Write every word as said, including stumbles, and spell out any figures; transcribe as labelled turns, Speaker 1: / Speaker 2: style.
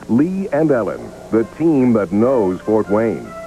Speaker 1: Lee and Ellen, the team that knows Fort Wayne.